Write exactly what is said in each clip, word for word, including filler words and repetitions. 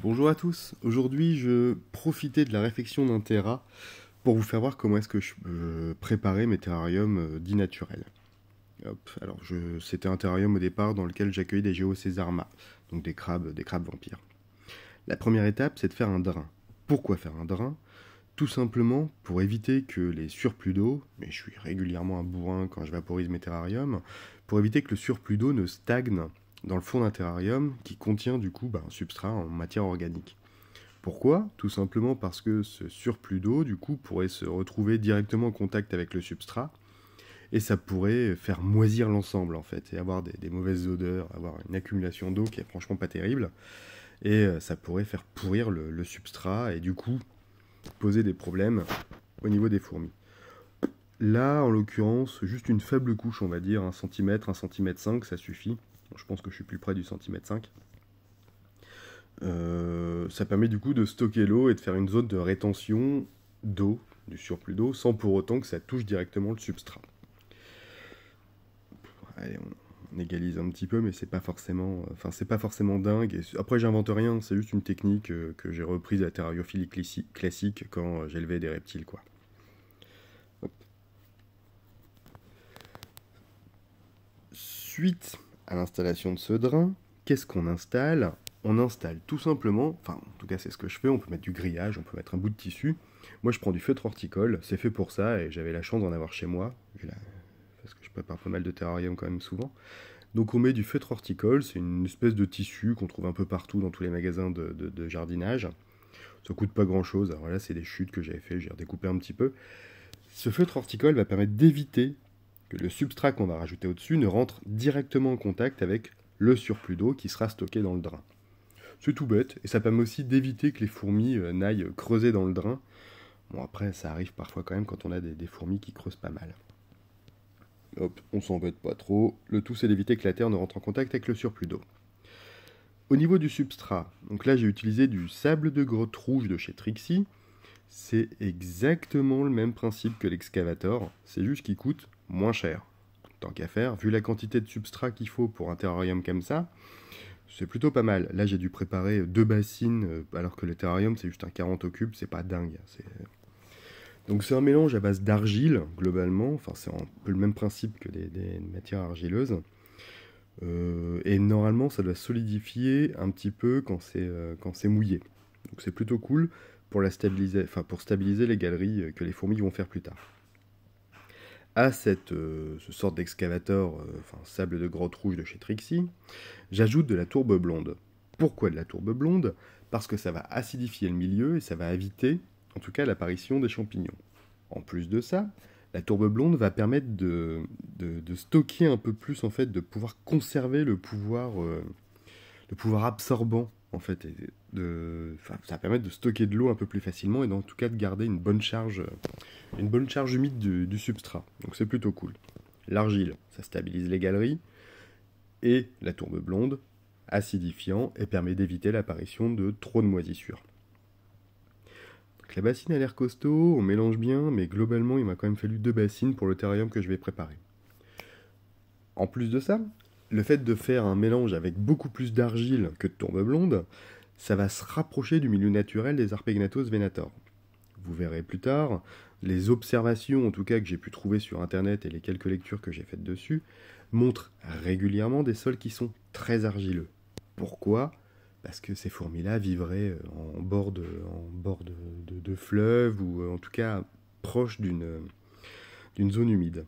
Bonjour à tous, aujourd'hui je profitais de la réflexion d'un terra pour vous faire voir comment est-ce que je euh, préparais mes terrariums euh, dits naturels. Hop, alors je, c'était un terrarium au départ dans lequel j'accueillais des Geocésarma, donc des crabes, des crabes vampires. La première étape c'est de faire un drain. Pourquoi faire un drain? Tout simplement pour éviter que les surplus d'eau, mais je suis régulièrement un bourrin quand je vaporise mes terrariums, pour éviter que le surplus d'eau ne stagne dans le fond d'un terrarium qui contient du coup bah, un substrat en matière organique. Pourquoi? Tout simplement parce que ce surplus d'eau, du coup, pourrait se retrouver directement en contact avec le substrat, et ça pourrait faire moisir l'ensemble, en fait, et avoir des, des mauvaises odeurs, avoir une accumulation d'eau qui est franchement pas terrible, et euh, ça pourrait faire pourrir le, le substrat, et du coup, poser des problèmes au niveau des fourmis. Là, en l'occurrence, juste une faible couche, on va dire, un centimètre, un centimètre cinq, ça suffit. Je pense que je suis plus près du centimètre cinq. Euh, ça permet du coup de stocker l'eau et de faire une zone de rétention d'eau, du surplus d'eau, sans pour autant que ça touche directement le substrat. Allez, on, on égalise un petit peu, mais c'est pas forcément, enfin c'est pas forcément dingue. Et après, j'invente rien, c'est juste une technique euh, que j'ai reprise à la terrariophilie classique quand j'élevais des reptiles, quoi. Hop. Suite à l'installation de ce drain, qu'est-ce qu'on installe? On installe tout simplement, enfin en tout cas c'est ce que je fais, on peut mettre du grillage, on peut mettre un bout de tissu. Moi je prends du feutre horticole, c'est fait pour ça et j'avais la chance d'en avoir chez moi, la... parce que je prépare pas mal de terrarium quand même souvent. Donc on met du feutre horticole, c'est une espèce de tissu qu'on trouve un peu partout dans tous les magasins de, de, de jardinage. Ça coûte pas grand chose, alors là c'est des chutes que j'avais fait, j'ai redécoupé un petit peu. Ce feutre horticole va permettre d'éviter que le substrat qu'on va rajouter au-dessus ne rentre directement en contact avec le surplus d'eau qui sera stocké dans le drain. C'est tout bête, et ça permet aussi d'éviter que les fourmis euh, n'aillent creuser dans le drain. Bon, après, ça arrive parfois quand même quand on a des, des fourmis qui creusent pas mal. Hop, on s'embête pas trop. Le tout, c'est d'éviter que la terre ne rentre en contact avec le surplus d'eau. Au niveau du substrat, donc là, j'ai utilisé du sable de grotte rouge de chez Trixie. C'est exactement le même principe que l'excavator, c'est juste qu'il coûte moins cher. Tant qu'à faire, vu la quantité de substrat qu'il faut pour un terrarium comme ça, c'est plutôt pas mal. Là, j'ai dû préparer deux bassines, euh, alors que le terrarium, c'est juste un quarante au cube, c'est pas dingue. C'est... Donc c'est un mélange à base d'argile, globalement. Enfin, c'est un peu le même principe que des, des matières argileuses. Euh, et normalement, ça doit solidifier un petit peu quand c'est, euh, quand c'est mouillé. Donc c'est plutôt cool pour, la stabiliser, enfin, pour stabiliser les galeries que les fourmis vont faire plus tard. À cette euh, ce sorte d'excavateur, euh, enfin sable de grotte rouge de chez Trixie, j'ajoute de la tourbe blonde. Pourquoi de la tourbe blonde? Parce que ça va acidifier le milieu et ça va éviter, en tout cas, l'apparition des champignons. En plus de ça, la tourbe blonde va permettre de, de, de stocker un peu plus, en fait, de pouvoir conserver le pouvoir, euh, le pouvoir absorbant, en fait. Et de, enfin, ça va permettre de stocker de l'eau un peu plus facilement et en tout cas de garder une bonne charge, une bonne charge humide du, du substrat. Donc c'est plutôt cool. L'argile, ça stabilise les galeries. Et la tourbe blonde, acidifiant et permet d'éviter l'apparition de trop de moisissures. Donc la bassine a l'air costaud, on mélange bien, mais globalement il m'a quand même fallu deux bassines pour le terrarium que je vais préparer. En plus de ça, le fait de faire un mélange avec beaucoup plus d'argile que de tourbe blonde, ça va se rapprocher du milieu naturel des Harpegnathos venator. Vous verrez plus tard, les observations en tout cas que j'ai pu trouver sur internet et les quelques lectures que j'ai faites dessus montrent régulièrement des sols qui sont très argileux. Pourquoi? Parce que ces fourmis-là vivraient en bord de, en bord de, de, de fleuve ou en tout cas proche d'une, d'une zone humide.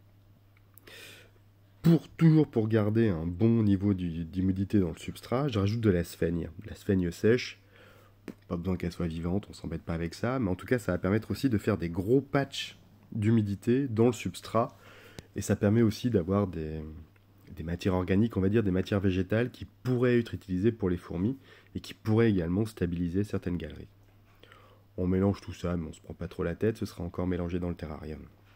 Pour, toujours pour garder un bon niveau d'humidité dans le substrat, je rajoute de la sphaigne, de la sphaigne sèche. Pas besoin qu'elle soit vivante, on s'embête pas avec ça, mais en tout cas ça va permettre aussi de faire des gros patchs d'humidité dans le substrat, et ça permet aussi d'avoir des, des matières organiques, on va dire des matières végétales qui pourraient être utilisées pour les fourmis, et qui pourraient également stabiliser certaines galeries. On mélange tout ça, mais on se prend pas trop la tête, ce sera encore mélangé dans le terrarium.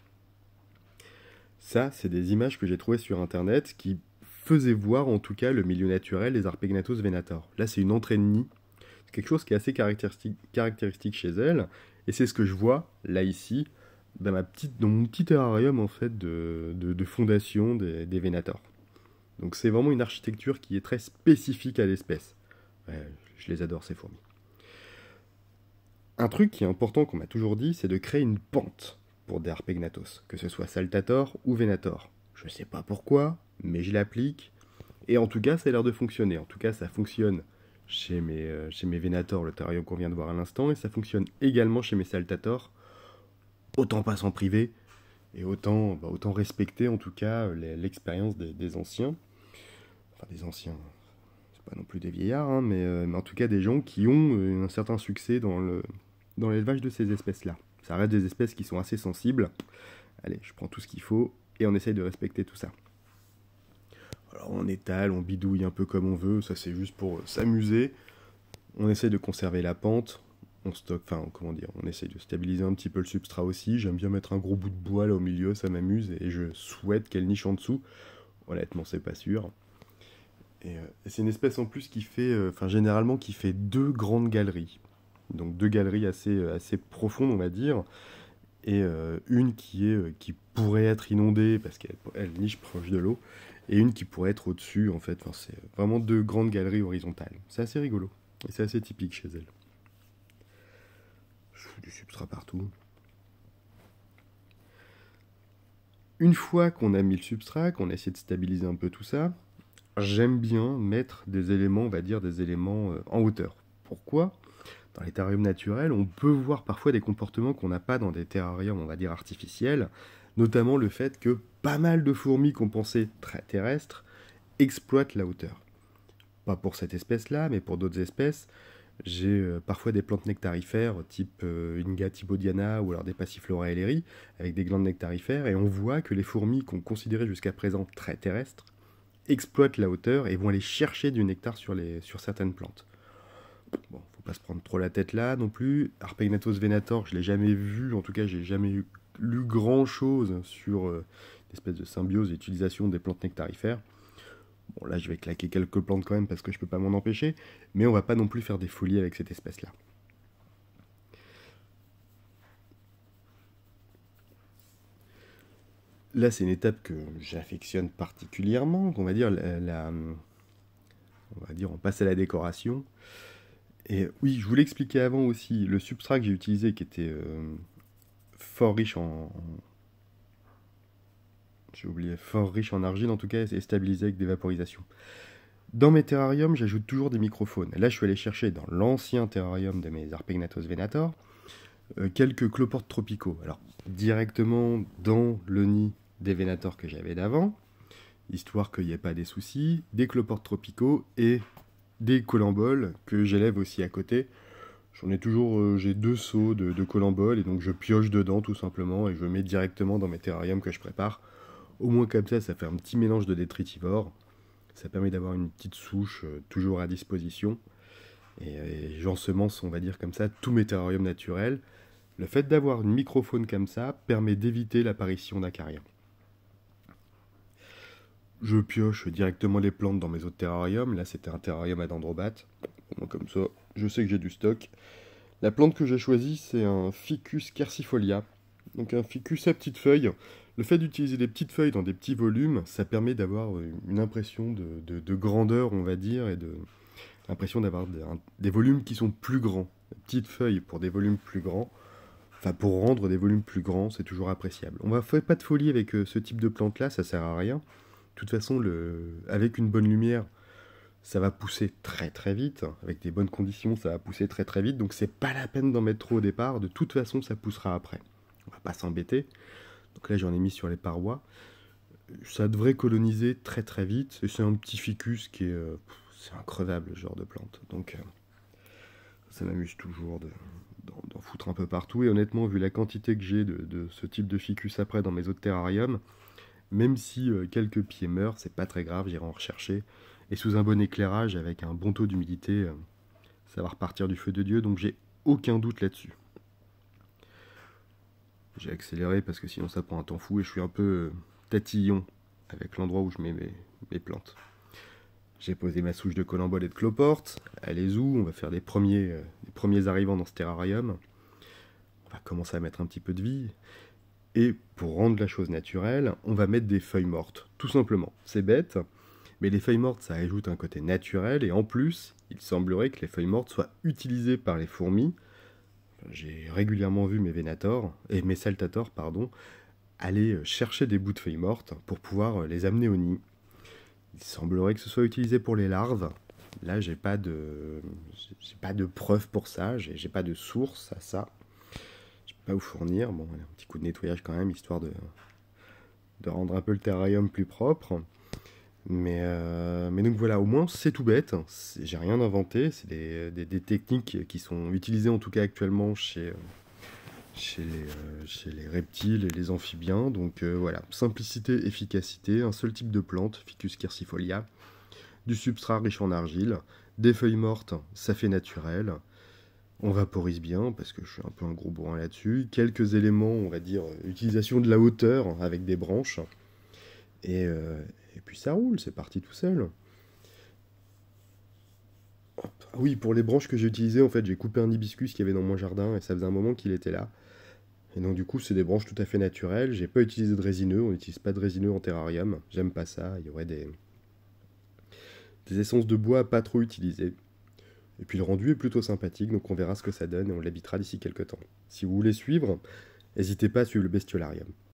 Ça, c'est des images que j'ai trouvées sur internet qui faisaient voir en tout cas le milieu naturel des Harpegnathos venator. Là c'est une entrée de nid. C'est quelque chose qui est assez caractéristique, caractéristique chez elle, et c'est ce que je vois, là, ici, dans, ma petite, dans mon petit terrarium, en fait, de, de, de fondation des, des Venators. Donc c'est vraiment une architecture qui est très spécifique à l'espèce. Ouais, Je les adore, ces fourmis. Un truc qui est important qu'on m'a toujours dit, c'est de créer une pente pour des Harpegnathos, que ce soit Saltator ou Venator. Je sais pas pourquoi, mais je l'applique, et en tout cas, ça a l'air de fonctionner. En tout cas, ça fonctionne chez mes, euh, chez mes Venator, le terrarium qu'on vient de voir à l'instant, et ça fonctionne également chez mes Saltator. Autant pas s'en priver, et autant, bah, autant respecter en tout cas l'expérience des, des anciens. Enfin, des anciens, c'est pas non plus des vieillards, hein, mais, euh, mais en tout cas des gens qui ont euh, un certain succès dans le, dans l'élevage de ces espèces-là. Ça reste des espèces qui sont assez sensibles. Allez, je prends tout ce qu'il faut, et on essaye de respecter tout ça. Alors on étale, on bidouille un peu comme on veut, ça c'est juste pour s'amuser. On essaye de conserver la pente, on stocke, enfin comment dire, on essaye de stabiliser un petit peu le substrat aussi. J'aime bien mettre un gros bout de bois là au milieu, ça m'amuse, et je souhaite qu'elle niche en dessous. Honnêtement, c'est pas sûr. Et, euh, et c'est une espèce en plus qui fait, euh, enfin généralement qui fait deux grandes galeries. Donc deux galeries assez, assez profondes, on va dire, et euh, une qui, est, euh, qui pourrait être inondée parce qu'elle elle niche proche de l'eau, et une qui pourrait être au-dessus, en fait. Enfin, c'est vraiment deux grandes galeries horizontales. C'est assez rigolo, et c'est assez typique chez elle. Je fous du substrat partout. Une fois qu'on a mis le substrat, qu'on a essayé de stabiliser un peu tout ça, j'aime bien mettre des éléments, on va dire des éléments euh, en hauteur. Pourquoi ? Dans les terrariums naturels, on peut voir parfois des comportements qu'on n'a pas dans des terrariums, on va dire artificiels, notamment le fait que pas mal de fourmis qu'on pensait très terrestres exploitent la hauteur. Pas pour cette espèce-là, mais pour d'autres espèces. J'ai euh, parfois des plantes nectarifères, type euh, Inga thibaudiana ou alors des Passiflora elleri, avec des glandes nectarifères, et on voit que les fourmis qu'on considérait jusqu'à présent très terrestres exploitent la hauteur et vont aller chercher du nectar sur, les, sur certaines plantes. Bon, faut pas se prendre trop la tête là non plus. Harpegnathos venator, je l'ai jamais vu, en tout cas j'ai jamais eu, lu grand chose sur euh, l'espèce de symbiose et utilisation des plantes nectarifères. Bon là je vais claquer quelques plantes quand même parce que je peux pas m'en empêcher, mais on va pas non plus faire des folies avec cette espèce là. Là c'est une étape que j'affectionne particulièrement, on va dire la, la on va dire on passe à la décoration. Et oui, je voulais expliquer avant aussi le substrat que j'ai utilisé qui était euh, fort riche en, j'ai oublié, fort riche en argile en tout cas, et stabilisé avec des vaporisations. Dans mes terrariums, j'ajoute toujours des microphones. Là, je suis allé chercher dans l'ancien terrarium de mes Harpegnathos venator euh, quelques cloportes tropicaux. Alors, directement dans le nid des Venator que j'avais d'avant, histoire qu'il n'y ait pas des soucis, des cloportes tropicaux et des colamboles que j'élève aussi à côté. J'en ai toujours, euh, j'ai deux seaux de, de colamboles, et donc je pioche dedans tout simplement, et je mets directement dans mes terrariums que je prépare. Au moins comme ça, ça fait un petit mélange de détritivores. Ça permet d'avoir une petite souche euh, toujours à disposition. Et, et j'ensemence, on va dire comme ça, tous mes terrariums naturels. Le fait d'avoir une microfaune comme ça permet d'éviter l'apparition d'acariens. Je pioche directement les plantes dans mes autres terrariums. Là, c'était un terrarium à dendrobates. Bon, comme ça, je sais que j'ai du stock. La plante que j'ai choisie, c'est un Ficus quercifolia. Donc un ficus à petites feuilles. Le fait d'utiliser des petites feuilles dans des petits volumes, ça permet d'avoir une impression de, de, de grandeur, on va dire, et de l'impression d'avoir des, des volumes qui sont plus grands. Petites feuilles pour des volumes plus grands. Enfin, pour rendre des volumes plus grands, c'est toujours appréciable. On ne fait pas de folie avec euh, ce type de plante-là, ça sert à rien. De toute façon, le... avec une bonne lumière, ça va pousser très très vite. Avec des bonnes conditions, ça va pousser très très vite. Donc c'est pas la peine d'en mettre trop au départ. De toute façon, ça poussera après. On va pas s'embêter. Donc là, j'en ai mis sur les parois. Ça devrait coloniser très très vite. Et c'est un petit ficus qui est... Euh, c'est increvable, ce genre de plante. Donc euh, ça m'amuse toujours de... d'en foutre un peu partout. Et honnêtement, vu la quantité que j'ai de, de ce type de ficus après dans mes autres terrariums, même si euh, quelques pieds meurent, c'est pas très grave, j'irai en rechercher. Et sous un bon éclairage, avec un bon taux d'humidité, euh, ça va repartir du feu de Dieu, donc j'ai aucun doute là-dessus. J'ai accéléré parce que sinon ça prend un temps fou et je suis un peu euh, tatillon avec l'endroit où je mets mes, mes plantes. J'ai posé ma souche de colambole et de cloporte. Elle est où ? On va faire des premiers, euh, des premiers arrivants dans ce terrarium. On va commencer à mettre un petit peu de vie. Et pour rendre la chose naturelle, on va mettre des feuilles mortes, tout simplement. C'est bête, Mais les feuilles mortes, ça ajoute un côté naturel, et en plus, il semblerait que les feuilles mortes soient utilisées par les fourmis. Enfin, j'ai régulièrement vu mes vénators, et mes saltators, pardon, aller chercher des bouts de feuilles mortes pour pouvoir les amener au nid. Il semblerait que ce soit utilisé pour les larves. Là, j'ai pas de, j'ai pas de preuves pour ça, j'ai j'ai pas de source à ça. Je peux pas vous fournir. Bon, un petit coup de nettoyage quand même, histoire de, de rendre un peu le terrarium plus propre. Mais, euh, mais donc voilà, au moins c'est tout bête, c'est- j'ai rien inventé, c'est des, des- des techniques qui sont utilisées en tout cas actuellement chez, euh, chez les, euh, chez les reptiles et les amphibiens. Donc euh, voilà, simplicité, efficacité, un seul type de plante, Ficus quercifolia, du substrat riche en argile, des feuilles mortes, ça fait naturel, on vaporise bien parce que je suis un peu un gros bourrin là-dessus, quelques éléments, on va dire, euh, utilisation de la hauteur avec des branches, et, euh, et puis ça roule, c'est parti tout seul. Ah oui, pour les branches que j'ai utilisées, en fait, j'ai coupé un hibiscus qu'il y avait dans mon jardin et ça faisait un moment qu'il était là. Et donc, du coup, c'est des branches tout à fait naturelles. J'ai pas utilisé de résineux, on n'utilise pas de résineux en terrarium. J'aime pas ça, il y aurait des, des essences de bois à pas trop utilisées. Et puis le rendu est plutôt sympathique, donc on verra ce que ça donne et on l'habitera d'ici quelques temps. Si vous voulez suivre, n'hésitez pas à suivre le bestiolarium.